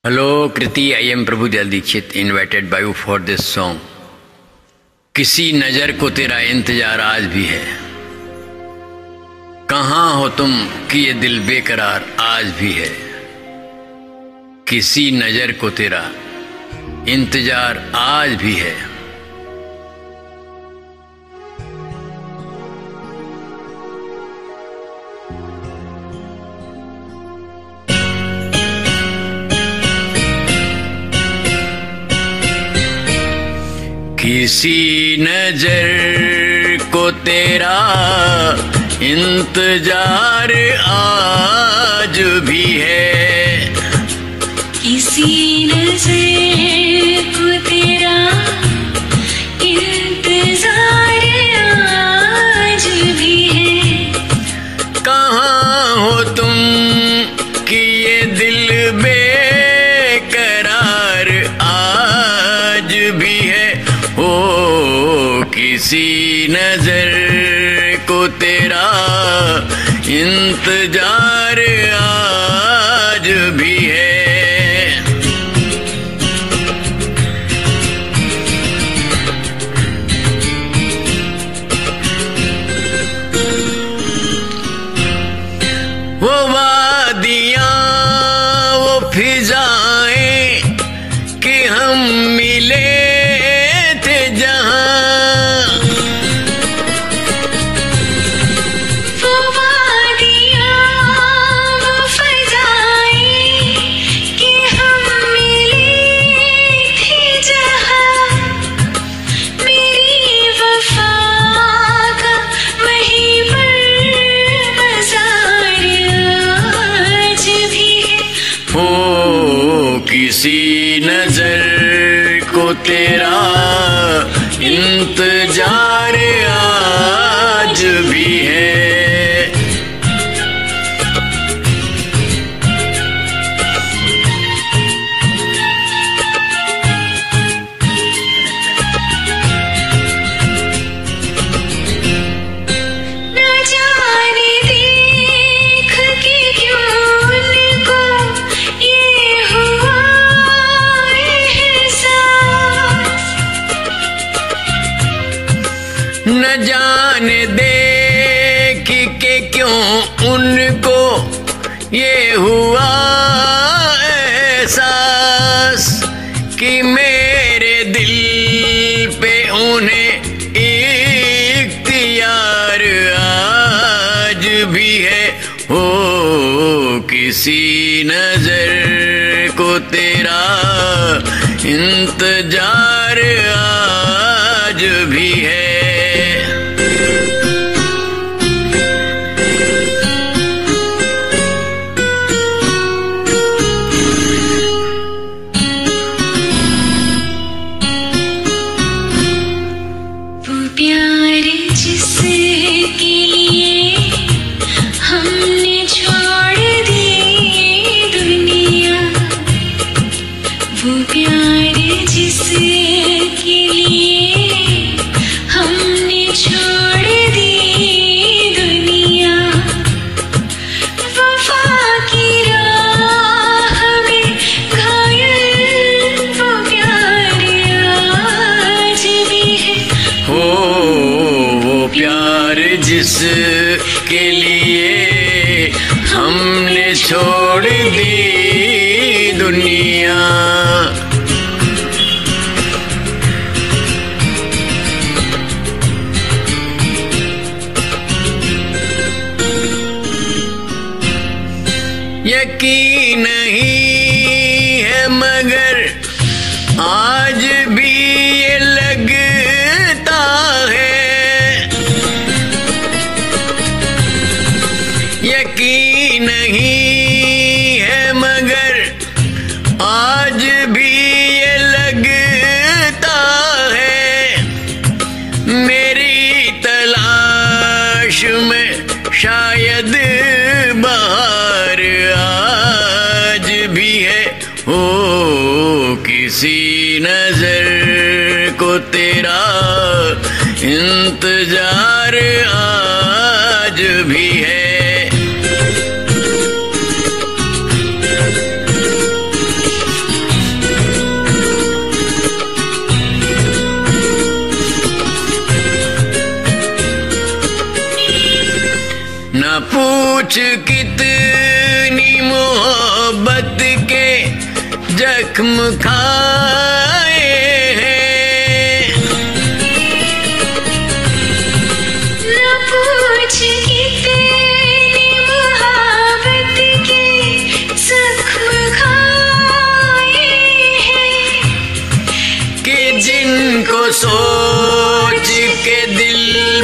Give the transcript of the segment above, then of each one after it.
Hello Kriti, I am Prabhu Dayal Dikshit, invited by you for this song. किसी नजर को तेरा इंतजार आज भी है, कहाँ हो तुम कि ये दिल बेकरार आज भी है। किसी नजर को तेरा इंतजार आज भी है। किसी नजर को तेरा इंतजार आज भी है। किसी नजर को तेरा इंतजार आज भी है। कहाँ हो तुम कि ये दिल बेकरार आज भी है। ओ किसी नजर को तेरा इंतजार आज भी है। वो वादियाँ वो फिजाएं कि हम मिले किसी नजर को तेरा इंतजार आज भी है। न जाने देख के क्यों उनको ये हुआ न जाने देख के क्यों उनको ये हुआ एहसास कि मेरे दिल पे उन्हें इख्तियार आज भी है। हो किसी नजर को तेरा इंतजार आज भी है। प्यार जिसके लिए हमने छोड़ दी दुनिया, वो प्यार जिसके लिए हमने छोड़ दी दुनिया, वफा की राह में घायल वो प्यार आज भी है। हो वो प्यार जिसके लिए हमने छोड़ दी दुनिया, यकीन नहीं है मगर आज भी ये लगता है। यकीन नहीं है मगर आज भी ये लगता है। मेरी तलाश में शायद बहार आज भी है। हो किसी नजर को तेरा इंतजार आज भी है। पूछ कितनी मोहब्बत के जख्म खाए हैं। न पूछ कितनी मोहब्बत के जख्म खाए हैं कि जिनको सोच के दिल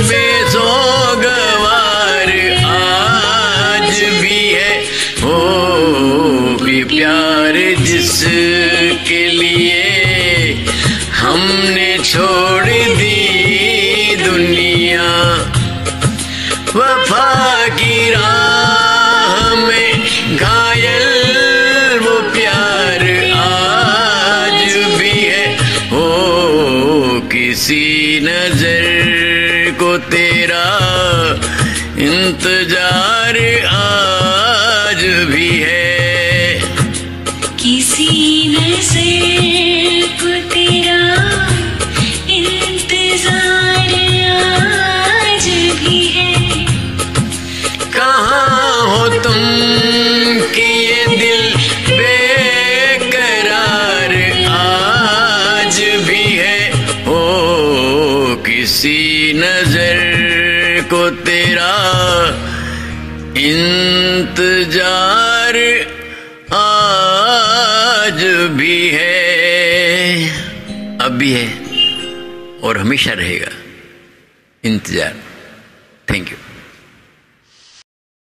बेसोगवार आज भी है। ओ भी प्यार जिसके लिए हमने छोड़ दी दुनिया, वफा की राह में घायल वो प्यार आज भी है। ओ किसी नजर को तेरा इंतजार आज भी है। किसी नजर को तेरा इंतजार आज भी है। कहाँ हो तुम कि ये दिल बेकरार आज भी है। ओ किसी नजर को तेरा इंतजार आज भी है, अब भी है और हमेशा रहेगा इंतजार। Thank you.